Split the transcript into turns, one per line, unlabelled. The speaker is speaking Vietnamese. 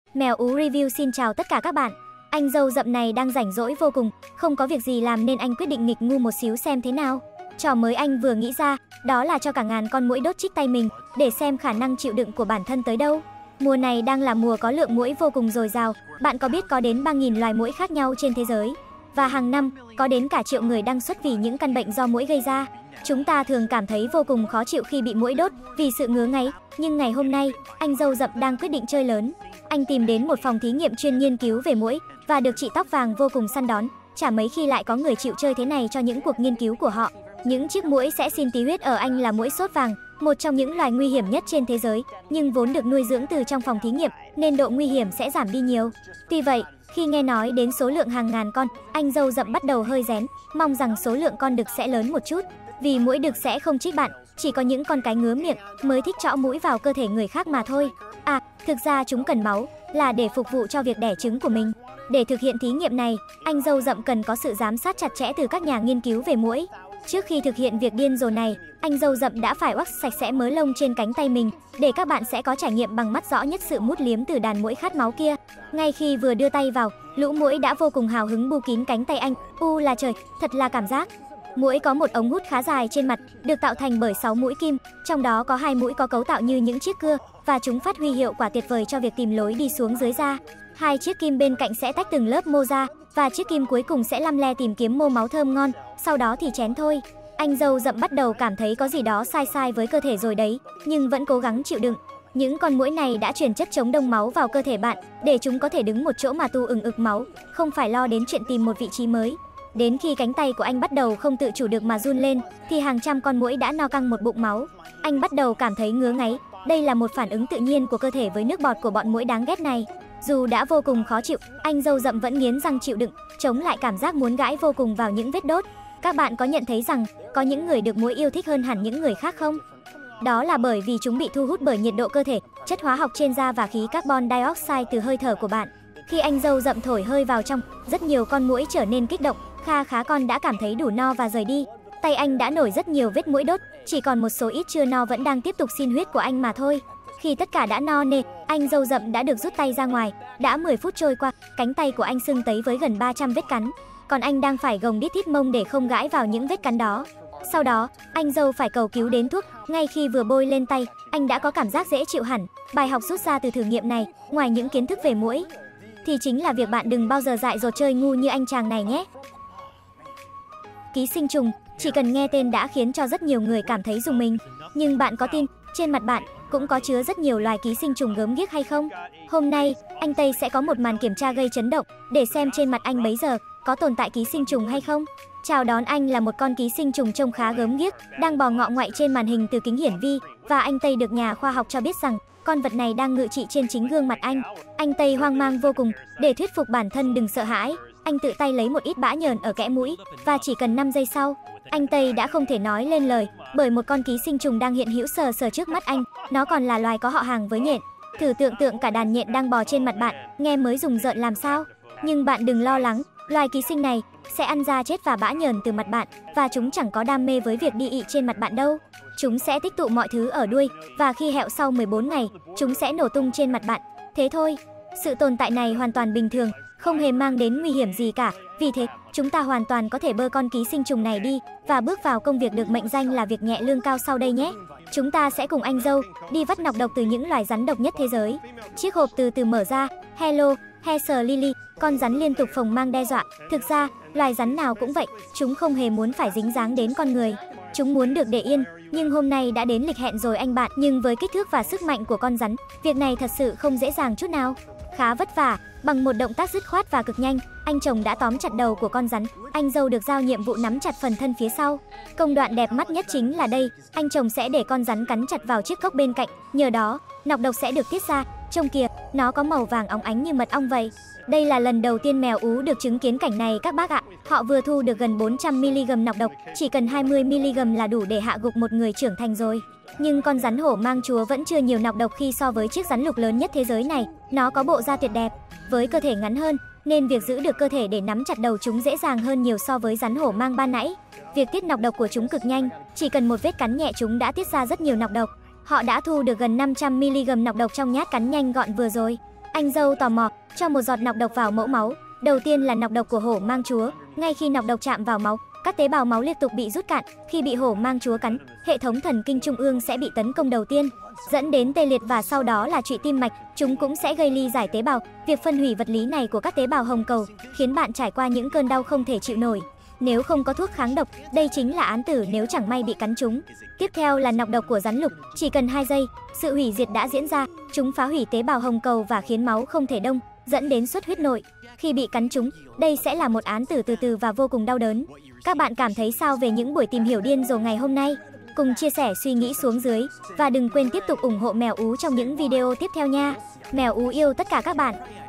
Mèo Ú Review xin chào tất cả các bạn. Anh dâu rậm này đang rảnh rỗi vô cùng, không có việc gì làm nên anh quyết định nghịch ngu một xíu xem thế nào. Trò mới anh vừa nghĩ ra, đó là cho cả ngàn con muỗi đốt chích tay mình, để xem khả năng chịu đựng của bản thân tới đâu. Mùa này đang là mùa có lượng muỗi vô cùng dồi dào, bạn có biết có đến 3.000 loài muỗi khác nhau trên thế giới. Và hàng năm, có đến cả triệu người đăng xuất vì những căn bệnh do muỗi gây ra. Chúng ta thường cảm thấy vô cùng khó chịu khi bị muỗi đốt, vì sự ngứa ngáy. Nhưng ngày hôm nay, anh dâu rậm đang quyết định chơi lớn. Anh tìm đến một phòng thí nghiệm chuyên nghiên cứu về muỗi, và được chị tóc vàng vô cùng săn đón. Chả mấy khi lại có người chịu chơi thế này cho những cuộc nghiên cứu của họ. Những chiếc muỗi sẽ xin tí huyết ở anh là muỗi sốt vàng, một trong những loài nguy hiểm nhất trên thế giới, nhưng vốn được nuôi dưỡng từ trong phòng thí nghiệm, nên độ nguy hiểm sẽ giảm đi nhiều. Tuy vậy, khi nghe nói đến số lượng hàng ngàn con, anh dâu rậm bắt đầu hơi rén, mong rằng số lượng con đực sẽ lớn một chút. Vì muỗi đực sẽ không chích bạn, chỉ có những con cái ngứa miệng mới thích trõ mũi vào cơ thể người khác mà thôi. À, thực ra chúng cần máu, là để phục vụ cho việc đẻ trứng của mình. Để thực hiện thí nghiệm này, anh dâu rậm cần có sự giám sát chặt chẽ từ các nhà nghiên cứu về muỗi. Trước khi thực hiện việc điên rồ này, anh dâu rậm đã phải wax sạch sẽ mớ lông trên cánh tay mình, để các bạn sẽ có trải nghiệm bằng mắt rõ nhất sự mút liếm từ đàn muỗi khát máu kia. Ngay khi vừa đưa tay vào, lũ muỗi đã vô cùng hào hứng bu kín cánh tay anh. Là trời, thật là cảm giác. Muỗi có một ống hút khá dài trên mặt, được tạo thành bởi 6 mũi kim, trong đó có 2 mũi có cấu tạo như những chiếc cưa, và chúng phát huy hiệu quả tuyệt vời cho việc tìm lối đi xuống dưới da. 2 chiếc kim bên cạnh sẽ tách từng lớp mô ra, và chiếc kim cuối cùng sẽ lăm le tìm kiếm mô máu thơm ngon, sau đó thì chén thôi. Anh dâu rậm bắt đầu cảm thấy có gì đó sai sai với cơ thể rồi đấy, nhưng vẫn cố gắng chịu đựng. Những con muỗi này đã truyền chất chống đông máu vào cơ thể bạn, để chúng có thể đứng một chỗ mà tu ừng ực máu, không phải lo đến chuyện tìm một vị trí mới. Đến khi cánh tay của anh bắt đầu không tự chủ được mà run lên, thì hàng trăm con muỗi đã no căng một bụng máu. Anh bắt đầu cảm thấy ngứa ngáy, đây là một phản ứng tự nhiên của cơ thể với nước bọt của bọn muỗi đáng ghét này. Dù đã vô cùng khó chịu, anh dâu rậm vẫn nghiến răng chịu đựng, chống lại cảm giác muốn gãi vô cùng vào những vết đốt. Các bạn có nhận thấy rằng, có những người được muỗi yêu thích hơn hẳn những người khác không? Đó là bởi vì chúng bị thu hút bởi nhiệt độ cơ thể, chất hóa học trên da và khí carbon dioxide từ hơi thở của bạn. Khi anh dâu rậm thổi hơi vào trong, rất nhiều con muỗi trở nên kích động. Kha khá con đã cảm thấy đủ no và rời đi. Tay anh đã nổi rất nhiều vết muỗi đốt, chỉ còn một số ít chưa no vẫn đang tiếp tục xin huyết của anh mà thôi. Khi tất cả đã no nê, anh dâu rậm đã được rút tay ra ngoài. Đã 10 phút trôi qua, cánh tay của anh sưng tấy với gần 300 vết cắn. Còn anh đang phải gồng đít thít mông để không gãi vào những vết cắn đó. Sau đó, anh dâu phải cầu cứu đến thuốc. Ngay khi vừa bôi lên tay, anh đã có cảm giác dễ chịu hẳn. Bài học rút ra từ thử nghiệm này, ngoài những kiến thức về muỗi, thì chính là việc bạn đừng bao giờ dại dột chơi ngu như anh chàng này nhé. Ký sinh trùng, chỉ cần nghe tên đã khiến cho rất nhiều người cảm thấy rùng mình. Nhưng bạn có tin, trên mặt bạn cũng có chứa rất nhiều loài ký sinh trùng gớm ghiếc hay không? Hôm nay, anh Tây sẽ có một màn kiểm tra gây chấn động, để xem trên mặt anh bấy giờ có tồn tại ký sinh trùng hay không. Chào đón anh là một con ký sinh trùng trông khá gớm ghiếc, đang bò ngọ ngoại trên màn hình từ kính hiển vi, và anh Tây được nhà khoa học cho biết rằng con vật này đang ngự trị trên chính gương mặt anh. Anh Tây hoang mang vô cùng, để thuyết phục bản thân đừng sợ hãi. Anh tự tay lấy một ít bã nhờn ở kẽ mũi, và chỉ cần 5 giây sau, anh Tây đã không thể nói lên lời, bởi một con ký sinh trùng đang hiện hữu sờ sờ trước mắt anh. Nó còn là loài có họ hàng với nhện. Thử tưởng tượng cả đàn nhện đang bò trên mặt bạn, nghe mới rùng rợn làm sao. Nhưng bạn đừng lo lắng, loài ký sinh này sẽ ăn da chết và bã nhờn từ mặt bạn, và chúng chẳng có đam mê với việc đi ị trên mặt bạn đâu. Chúng sẽ tích tụ mọi thứ ở đuôi, và khi hẹo sau 14 ngày, chúng sẽ nổ tung trên mặt bạn. Thế thôi, sự tồn tại này hoàn toàn bình thường, không hề mang đến nguy hiểm gì cả. Vì thế, chúng ta hoàn toàn có thể bơ con ký sinh trùng này đi, và bước vào công việc được mệnh danh là việc nhẹ lương cao sau đây nhé. Chúng ta sẽ cùng anh dâu đi vắt nọc độc từ những loài rắn độc nhất thế giới. Chiếc hộp từ từ mở ra. Hello, Hazel Lily, con rắn liên tục phồng mang đe dọa. Thực ra, loài rắn nào cũng vậy, chúng không hề muốn phải dính dáng đến con người. Chúng muốn được để yên, nhưng hôm nay đã đến lịch hẹn rồi anh bạn. Nhưng với kích thước và sức mạnh của con rắn, việc này thật sự không dễ dàng chút nào. Khá vất vả, bằng một động tác dứt khoát và cực nhanh, anh chồng đã tóm chặt đầu của con rắn. Anh dâu được giao nhiệm vụ nắm chặt phần thân phía sau. Công đoạn đẹp mắt nhất chính là đây, anh chồng sẽ để con rắn cắn chặt vào chiếc cốc bên cạnh. Nhờ đó, nọc độc sẽ được tiết ra. Trông kìa, nó có màu vàng óng ánh như mật ong vậy. Đây là lần đầu tiên mèo Ú được chứng kiến cảnh này các bác ạ. Họ vừa thu được gần 400mg nọc độc, chỉ cần 20mg là đủ để hạ gục một người trưởng thành rồi. Nhưng con rắn hổ mang chúa vẫn chưa nhiều nọc độc khi so với chiếc rắn lục lớn nhất thế giới này. Nó có bộ da tuyệt đẹp, với cơ thể ngắn hơn, nên việc giữ được cơ thể để nắm chặt đầu chúng dễ dàng hơn nhiều so với rắn hổ mang ban nãy. Việc tiết nọc độc của chúng cực nhanh, chỉ cần một vết cắn nhẹ chúng đã tiết ra rất nhiều nọc độc. Họ đã thu được gần 500mg nọc độc trong nhát cắn nhanh gọn vừa rồi. Anh dâu tò mò, cho một giọt nọc độc vào mẫu máu. Đầu tiên là nọc độc của hổ mang chúa. Ngay khi nọc độc chạm vào máu, các tế bào máu liên tục bị rút cạn. Khi bị hổ mang chúa cắn, hệ thống thần kinh trung ương sẽ bị tấn công đầu tiên, dẫn đến tê liệt và sau đó là trụy tim mạch. Chúng cũng sẽ gây ly giải tế bào. Việc phân hủy vật lý này của các tế bào hồng cầu khiến bạn trải qua những cơn đau không thể chịu nổi. Nếu không có thuốc kháng độc, đây chính là án tử nếu chẳng may bị cắn trúng. Tiếp theo là nọc độc của rắn lục, chỉ cần 2 giây, sự hủy diệt đã diễn ra. Chúng phá hủy tế bào hồng cầu và khiến máu không thể đông, dẫn đến xuất huyết nội. Khi bị cắn trúng, đây sẽ là một án tử từ từ và vô cùng đau đớn. Các bạn cảm thấy sao về những buổi tìm hiểu điên rồ ngày hôm nay? Cùng chia sẻ suy nghĩ xuống dưới và đừng quên tiếp tục ủng hộ Mèo Ú trong những video tiếp theo nha. Mèo Ú yêu tất cả các bạn.